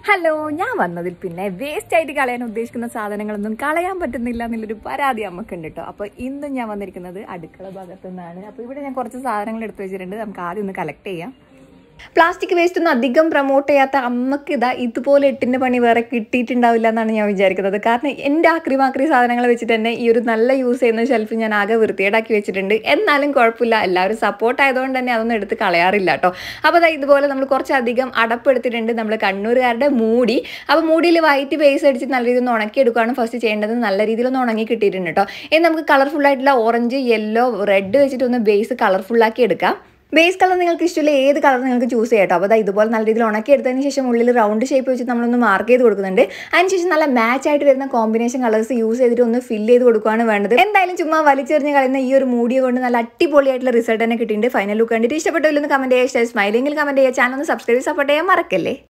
Hello, ഞാൻ വന്നതിൽ പിന്നെ വേസ്റ്റ് ആയിട്ട് കളയാൻ ഉദ്ദേശിക്കുന്ന സാധനങ്ങളൊന്നും കളയാൻ പറ്റുന്നില്ല എന്നുള്ളൊരു പരാതി നമുക്കുണ്ട് കേട്ടോ. അപ്പോൾ ഇന്ന് ഞാൻ വന്നിരിക്കുന്നത് അടുക്കള ഭാഗത്തു നിന്നാണ്. അപ്പോൾ ഇവിടെ ഞാൻ കുറച്ച് സാധനങ്ങൾ എടുത്തു വെച്ചിട്ടുണ്ട്. നമുക്ക് ആദ്യം ഒന്ന് കളക്ട് ചെയ്യാം. പ്ലാസ്റ്റിക് വേസ്റ്റ് ഒന്നും അധികം പ്രൊമോട്ട് ചെയ്യാത്ത അമ്മക്ക് ഇതുപോലെ എട്ടിൻ്റെ പണി വേറെ കിട്ടിയിട്ടുണ്ടാവില്ല എന്നാണ് ഞാൻ വിചാരിക്കുന്നത്. കാരണം എൻ്റെ ആക്രി സാധനങ്ങൾ വെച്ചിട്ട് തന്നെ ഈ ഒരു നല്ല യൂസ് ചെയ്യുന്ന ഷെൽഫ് ഞാൻ ആകെ വൃത്തിയേടാക്കി വെച്ചിട്ടുണ്ട്. എന്നാലും കുഴപ്പമില്ല, എല്ലാവരും സപ്പോർട്ട് ആയതുകൊണ്ട് തന്നെ അതൊന്നും എടുത്ത് കളയാറില്ല കേട്ടോ. അപ്പോൾ ഇതുപോലെ നമ്മൾ കുറച്ചധികം അടപ്പെടുത്തിട്ടുണ്ട്. നമ്മൾ കണ്ണൂരുകാരുടെ മൂടി. അപ്പോൾ മൂടിയിൽ വൈറ്റ് ബേസ് അടിച്ച് നല്ല രീതിയിൽ ഒന്ന് ഉണക്കിയെടുക്കുകയാണ് ഫസ്റ്റ് ചെയ്യേണ്ടത്. നല്ല രീതിയിലൊന്ന് ഉണങ്ങി കിട്ടിയിട്ടുണ്ട് കേട്ടോ. ഇനി നമുക്ക് കളർഫുള്ളായിട്ടുള്ള ഓറഞ്ച്, യെല്ലോ, റെഡ് വെച്ചിട്ട് ഒന്ന് ബേസ് കളർഫുള്ളാക്കി എടുക്കാം. ബേസ് കളർ നിങ്ങൾക്ക് ഇഷ്ടമില്ല ഏത് കളർ നിങ്ങൾക്ക് ചൂസ് ചെയ്യാം കേട്ടോ. അപ്പോൾ ഇതുപോലെ നല്ല രീതിയിൽ ഉണക്കി എടുത്തതിന് ശേഷം ഉള്ളിൽ റൗണ്ട് ഷേപ്പ് വെച്ച് നമ്മളൊന്ന് മാർക്ക് ചെയ്ത് കൊടുക്കുന്നുണ്ട്. അതിനുശേഷം നല്ല മാച്ച് ആയിട്ട് വരുന്ന കോമ്പിനേഷൻ കളേഴ്സ് യൂസ് ചെയ്തിട്ട് ഒന്ന് ഫില്ല് ചെയ്ത് കൊടുക്കുകയാണ് വേണ്ടത്. എന്തായാലും ചുമ്മാ വലിച്ചെറിഞ്ഞ് കളയുന്ന ഈ ഒരു മൂടിയെ കൊണ്ട് നല്ല അടിപൊളിയായിട്ടുള്ള റിസൾട്ട് തന്നെ കിട്ടിയിട്ടുണ്ട്. ഫൈനൽ ലുക്ക് കണ്ടിട്ട് ഇഷ്ടപ്പെട്ടില്ലെന്ന് കമന്റ് ചെയ്യുക. സ്മൈലിംഗിൽ കമന്റ് ചെയ്യുക. ചാനൽ ഒന്ന് സബ്സ്ക്രൈബ് സപ്പോർട്ട് ചെയ്യാൻ മറക്കല്ലേ.